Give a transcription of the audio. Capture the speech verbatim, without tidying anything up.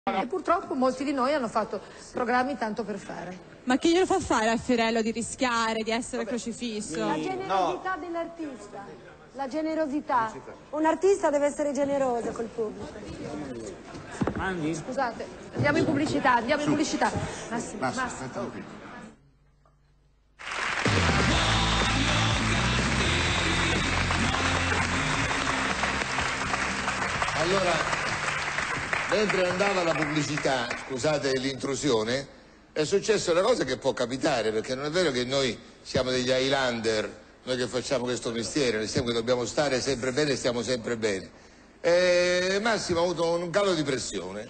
E purtroppo molti di noi hanno fatto programmi tanto per fare. Ma che glielo fa fare a Fiorello di rischiare, di essere Vabbè. crocifisso? La generosità no. dell'artista. La generosità. Un artista deve essere generoso col pubblico. Andi? Scusate, andiamo in pubblicità, andiamo in Su. pubblicità. Massimo, Massimo, Massimo. Allora, mentre andava la pubblicità, scusate l'intrusione, è successa una cosa che può capitare, perché non è vero che noi siamo degli Highlander, noi che facciamo questo mestiere, noi siamo che dobbiamo stare sempre bene e stiamo sempre bene. E Massimo ha avuto un calo di pressione.